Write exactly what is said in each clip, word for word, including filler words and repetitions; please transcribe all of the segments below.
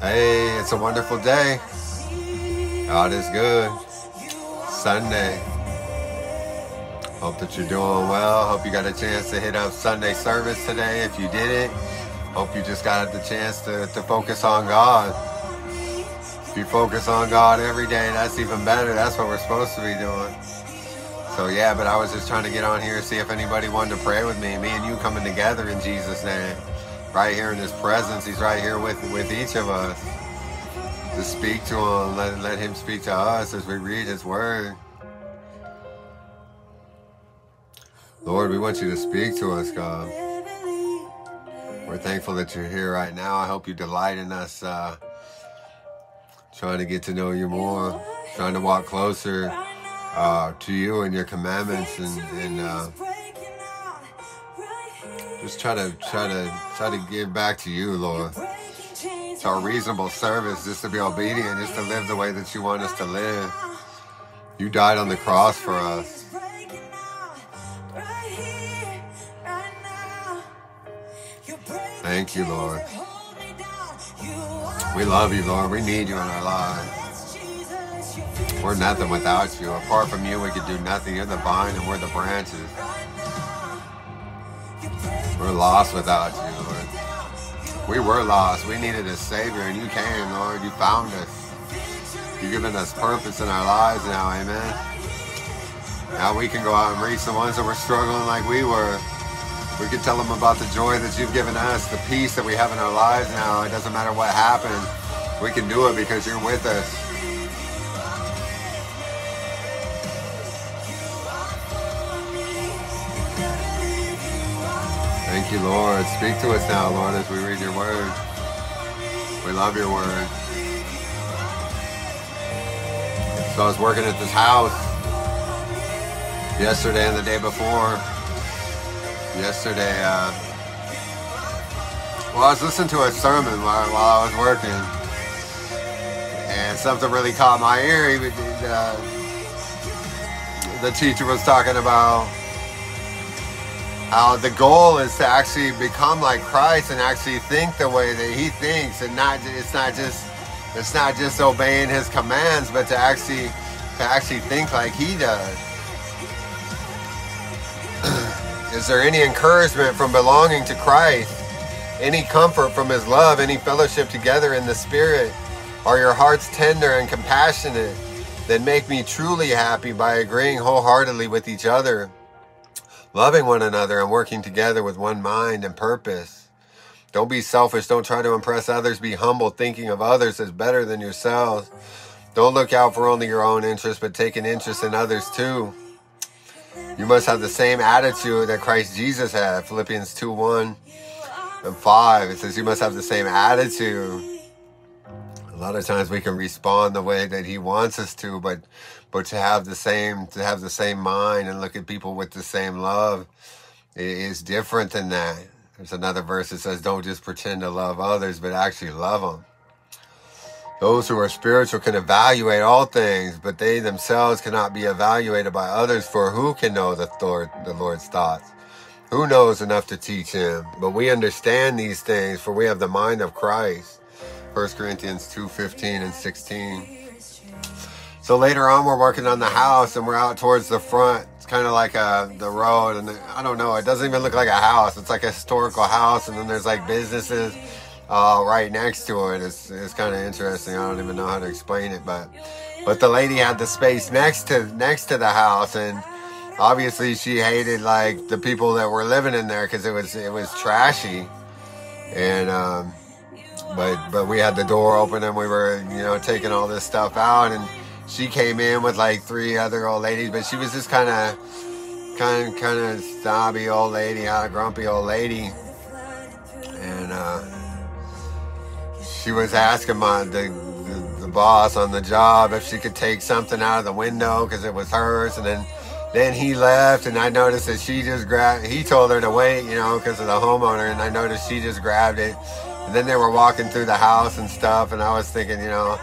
Hey, it's a wonderful day. God is good. Sunday. Hope that you're doing well. Hope you got a chance to hit up Sunday service today. If you didn't, hope you just got the chance to, to focus on God. If you focus on God every day, that's even better. That's what we're supposed to be doing. So yeah, but I was just trying to get on here and see if anybody wanted to pray with me. Me and you coming together in Jesus' name. Right here in His presence. He's right here with, with each of us. To speak to Him. Let, let Him speak to us as we read His Word. Lord, we want you to speak to us, God. We're thankful that you're here right now. I hope you delight in us uh, trying to get to know you more. Trying to walk closer uh, to you and your commandments and, and uh, just try to try to try to give back to you, Lord. It's our reasonable service, just to be obedient, just to live the way that you want us to live. You died on the cross for us. Thank you, Lord. We love you, Lord. We need you in our lives. We're nothing without you. Apart from you, we could do nothing. You're the vine and we're the branches. We're lost without you, Lord. We were lost. We needed a Savior, and you came, Lord. You found us. You've given us purpose in our lives now, amen. Now we can go out and reach the ones that were struggling like we were. We can tell them about the joy that you've given us, the peace that we have in our lives now. It doesn't matter what happened. We can do it because you're with us. Thank you, Lord. Speak to us now, Lord, as we read your word. We love your word. So I was working at this house yesterday and the day before. Yesterday, uh, well, I was listening to a sermon while, while I was working, and something really caught my ear. He, uh, the teacher was talking about how the goal is to actually become like Christ and actually think the way that He thinks, and not it's not just it's not just obeying His commands, but to actually to actually think like He does. Is there any encouragement from belonging to Christ? Any comfort from His love? Any fellowship together in the Spirit? Are your hearts tender and compassionate? Then make me truly happy by agreeing wholeheartedly with each other, loving one another and working together with one mind and purpose. Don't be selfish. Don't try to impress others. Be humble, thinking of others as better than yourselves. Don't look out for only your own interests, but take an interest in others too. You must have the same attitude that Christ Jesus had. Philippians two, one and five. It says you must have the same attitude. A lot of times we can respond the way that He wants us to, but but to have the same to have the same mind and look at people with the same love is different than that. There's another verse that says, don't just pretend to love others, but actually love them. Those who are spiritual can evaluate all things, but they themselves cannot be evaluated by others, for who can know the, Lord, the Lord's thoughts? Who knows enough to teach Him? But we understand these things, for we have the mind of Christ. First Corinthians two, fifteen and sixteen. So later on, we're working on the house, and we're out towards the front. It's kind of like a, the road, and the, I don't know, it doesn't even look like a house. It's like a historical house, and then there's like businesses Uh, right next to it. It's, it's kind of interesting. I don't even know how to explain it, but but the lady had the space next to next to the house, and obviously she hated like the people that were living in there because it was it was trashy. And um, but but we had the door open and we were you know taking all this stuff out, and she came in with like three other old ladies, but she was just kind of kind of kind of snobby old lady, a grumpy old lady, and. Uh, She was asking my the, the the boss on the job if she could take something out of the window because it was hers, and then then he left, and I noticed that she just grabbed. He told her to wait, you know, because of the homeowner, and I noticed she just grabbed it. And then they were walking through the house and stuff, and I was thinking, you know,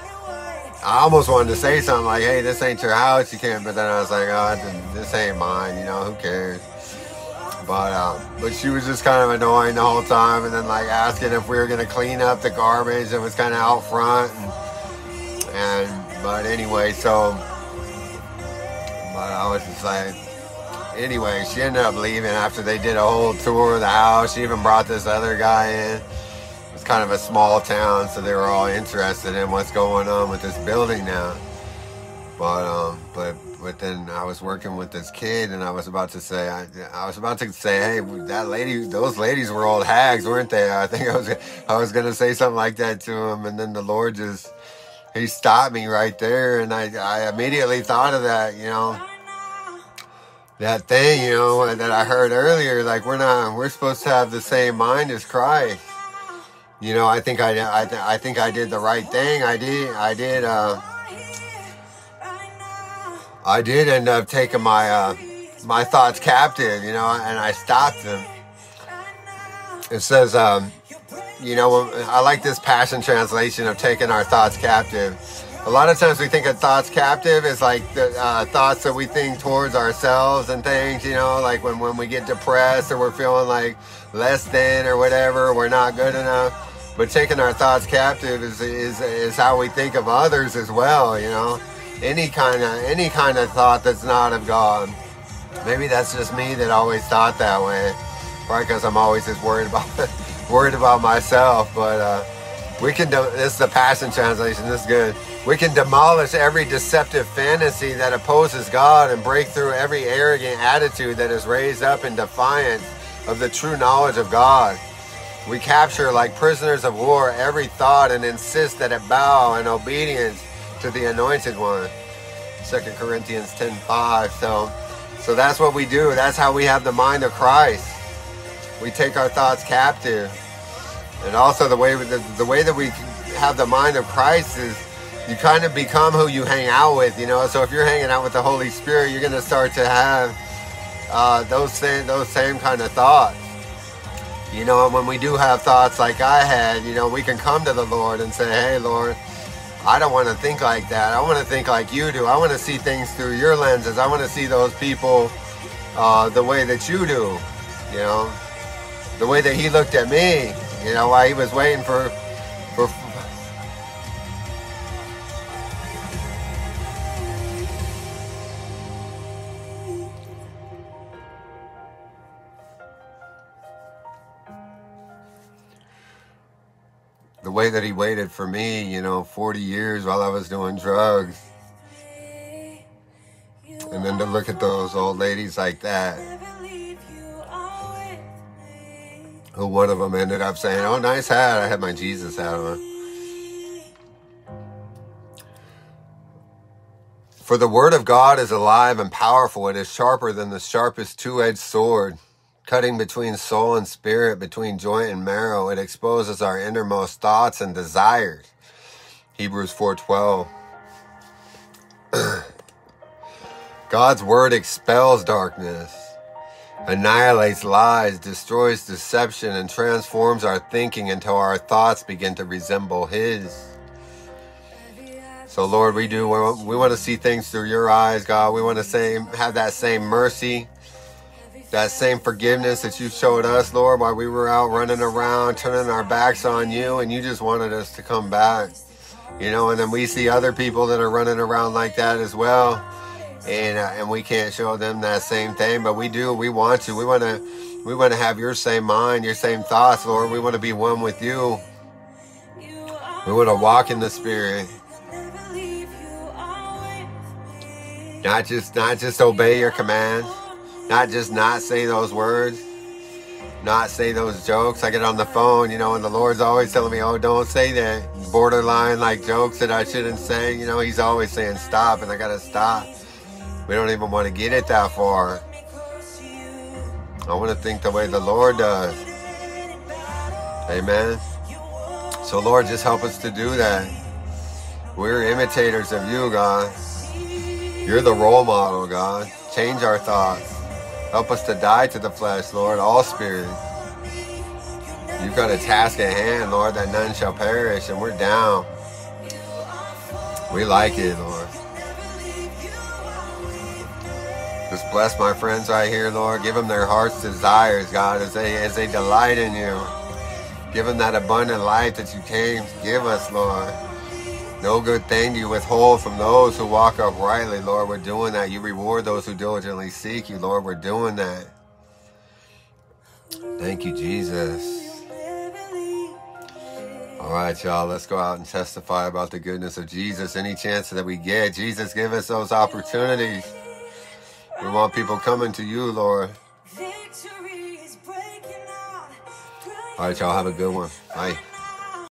I almost wanted to say something like, "Hey, this ain't your house, you can't." But then I was like, "Oh, this ain't mine, you know, who cares?" But um, but she was just kind of annoying the whole time, and then like asking if we were gonna clean up the garbage that was kind of out front, and, and but anyway, so but I was just like, anyway, she ended up leaving after they did a whole tour of the house. She even brought this other guy in. It's kind of a small town, so they were all interested in what's going on with this building now. But um, but. But then I was working with this kid, and I was about to say, I, I was about to say, hey, that lady, those ladies were old hags, weren't they? I think I was, I was gonna say something like that to him, and then the Lord just, He stopped me right there, and I, I immediately thought of that, you know, that thing, you know, that I heard earlier, like we're not, we're supposed to have the same mind as Christ. You know, I think I, I, I think I did the right thing. I did, I did. Uh, I did end up taking my uh, my thoughts captive, you know, and I stopped them. It says, um, you know, I like this Passion Translation of taking our thoughts captive. A lot of times we think of thoughts captive as like the uh, thoughts that we think towards ourselves and things, you know, like when, when we get depressed or we're feeling like less than or whatever, we're not good enough. But taking our thoughts captive is, is, is how we think of others as well, you know. Any kind of any kind of thought that's not of God. Maybe that's just me that always thought that way. Probably because I'm always just worried about worried about myself. But uh, we can. Do, this is the Passion Translation. This is good. We can demolish every deceptive fantasy that opposes God and break through every arrogant attitude that is raised up in defiance of the true knowledge of God. We capture like prisoners of war every thought and insist that it bow in obedience to the Anointed One. Second Corinthians ten five. So, so that's what we do. That's how we have the mind of Christ. We take our thoughts captive. And also the way the, the way that we have the mind of Christ is you kind of become who you hang out with, you know. So if you're hanging out with the Holy Spirit, you're going to start to have uh, those same those same kind of thoughts. You know, and when we do have thoughts like I had, you know, we can come to the Lord and say, hey, Lord, I don't want to think like that. I want to think like you do. I want to see things through your lenses. I want to see those people uh, the way that you do, you know, the way that he looked at me, you know, while he was waiting for, for the way that he waited for me, you know, forty years while I was doing drugs. And then to look at those old ladies like that, who one of them ended up saying, oh, nice hat. I had my Jesus hat on. For the word of God is alive and powerful. It is sharper than the sharpest two-edged sword, cutting between soul and spirit, between joint and marrow. It exposes our innermost thoughts and desires. Hebrews four twelve. God's word expels darkness, annihilates lies, destroys deception, and transforms our thinking until our thoughts begin to resemble His. So Lord, we do, we want to see things through your eyes, God. We want to say, have that same mercy, that same forgiveness that you showed us, Lord, while we were out running around, turning our backs on you, and you just wanted us to come back, you know. And then we see other people that are running around like that as well, and uh, and we can't show them that same thing, but we do. We want to. We want to. We want to have your same mind, your same thoughts, Lord. We want to be one with you. We want to walk in the Spirit, not just not just obey your commands. Not just not say those words, not say those jokes. I get on the phone, you know, and the Lord's always telling me, oh, don't say that borderline like jokes that I shouldn't say. You know, He's always saying stop, and I got to stop. We don't even want to get it that far. I want to think the way the Lord does. Amen. So, Lord, just help us to do that. We're imitators of you, God. You're the role model, God. Change our thoughts. Help us to die to the flesh, Lord, all spirit. You've got a task at hand, Lord, that none shall perish, and we're down. We like it, Lord. Just Bless my friends right here, Lord. Give them their heart's desires, God, as they as they delight in you. Give them that abundant life that you came to give us, Lord. No good thing do you withhold from those who walk uprightly, Lord. We're doing that. You reward those who diligently seek you, Lord. We're doing that. Thank you, Jesus. All right, y'all, let's go out and testify about the goodness of Jesus. Any chance that we get, Jesus, give us those opportunities. We want people coming to you, Lord. All right, y'all, have a good one. Bye.